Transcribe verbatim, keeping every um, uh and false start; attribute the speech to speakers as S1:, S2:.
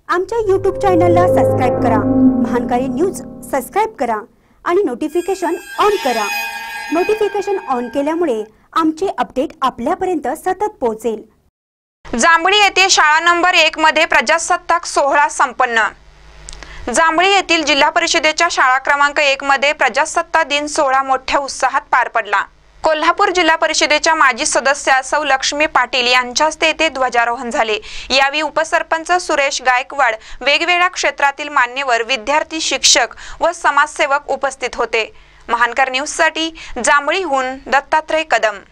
S1: आमच्या यूट्यूब चॅनलला सबस्क्राइब करा, महानकारी न्यूज सबस्क्राइब करा आणि नोटिफिकेशन ऑन करा। नोटिफिकेशन ऑन केल्यामुळे आमचे अपडेट आपल्यापर्यंत सतत पोहोचेल।
S2: जांभळी येथे शाळा नंबर एक मध्ये प्रजासत्ताक सोहळा संपन्न। जांभळी येथील जिल्हा परिषदेच्या शाळा क्रमांक एक मध्ये प्रजासत्ताक दिन सोहळा मोठ्या उत्साहात पार पडला। कोल्हापूर जिल्हा परिषदेच्या माजी सदस्य सौ लक्ष्मी पाटील यांच्या हस्ते येथे ध्वजारोहण झाले। यावेळी उपसरपंच सुरेश गायकवाड, वेगवेगळ्या क्षेत्रातील मान्यवर, विद्यार्थी, शिक्षक व समाजसेवक उपस्थित होते। महानकर न्यूज साठी जांभळीहून दत्तात्रय कदम।